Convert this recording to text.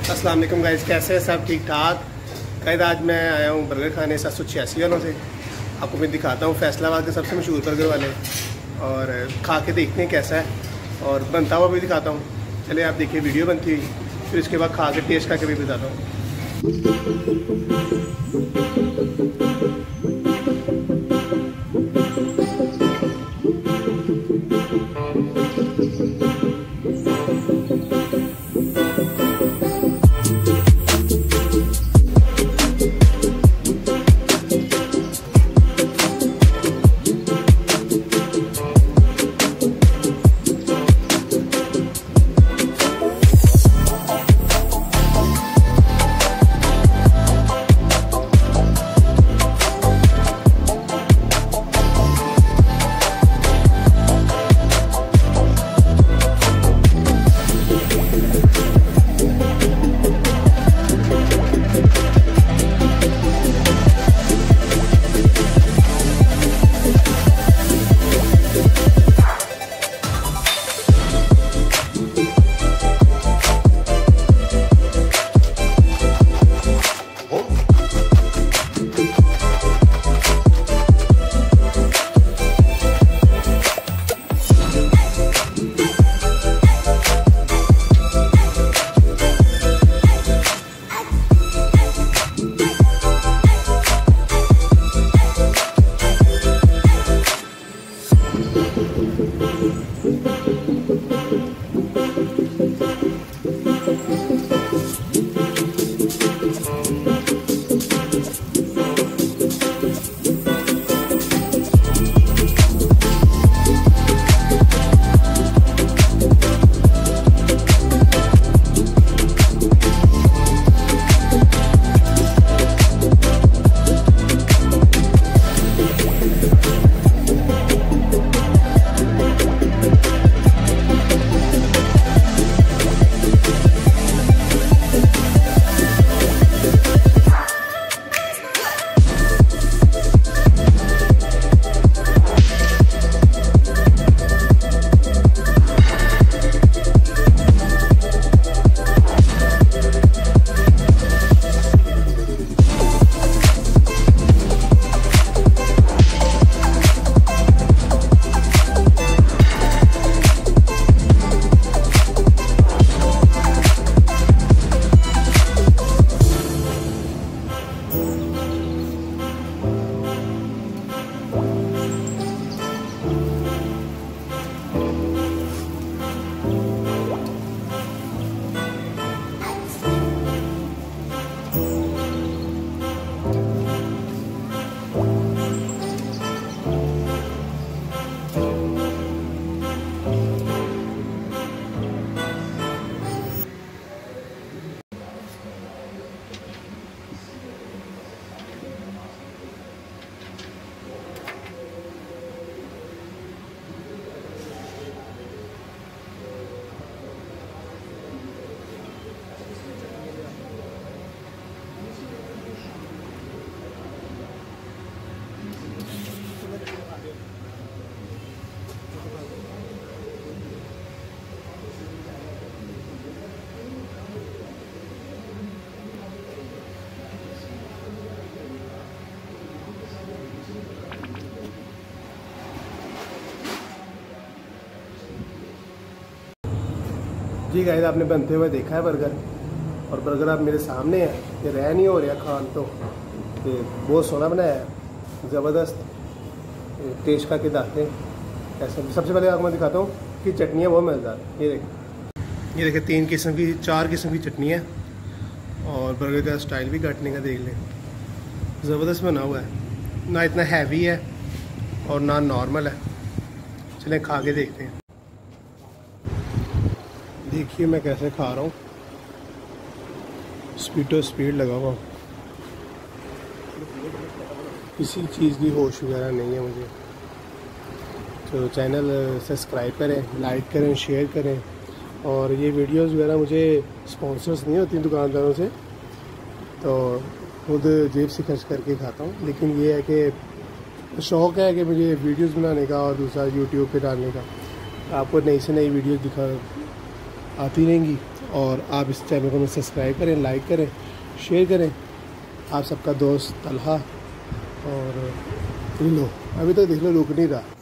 अस्सलाम वालेकुम गाइस, कैसे हैं सब? ठीक ठाक गाइस। आज मैं आया हूँ बर्गर खाने 786 वालों से। आपको मैं दिखाता हूँ फैसलाबाद के सबसे मशहूर बर्गर वाले, और खा के देखते हैं कैसा है और बनता हुआ भी दिखाता हूँ। चलिए आप देखिए वीडियो बनती हुई, फिर इसके बाद खा के टेस्ट करके भी बताता हूँ। जी गाइस, आपने बनते हुए देखा है बर्गर, और बर्गर आप मेरे सामने है, ये रह नहीं हो रहा खान तो ये बहुत सोहना बनाया है, ज़बरदस्त। टेस्ट करके दाते हैं ऐसे। सबसे पहले आपको मैं दिखाता हूँ कि चटनियाँ बहुत मज़ेदार। ये देखिए 3 किस्म की 4 किस्म की चटनी है, और बर्गर का स्टाइल भी काटने का देख लें, ज़बरदस्त बना हुआ है। ना इतना हैवी है और ना नॉर्मल है। चलें खा के देखते हैं। देखिए मैं कैसे खा रहा हूँ, स्पीड लगा हुआ, किसी चीज़ की होश वगैरह नहीं है मुझे। तो चैनल सब्सक्राइब करें, लाइक करें, शेयर करें। और ये वीडियोस वगैरह मुझे स्पॉन्सर्स नहीं होती दुकानदारों से, तो खुद जेब से खर्च करके खाता हूँ। लेकिन ये है कि शौक़ है कि मुझे वीडियोस बनाने का, और दूसरा यूट्यूब पे डालने का। आपको नई से नई वीडियोस दिखा आती रहेंगी, और आप इस चैनल को सब्सक्राइब करें, लाइक करें, शेयर करें। आप सबका दोस्त तलहा। और लो अभी तक देख लो रुक नहीं रहा।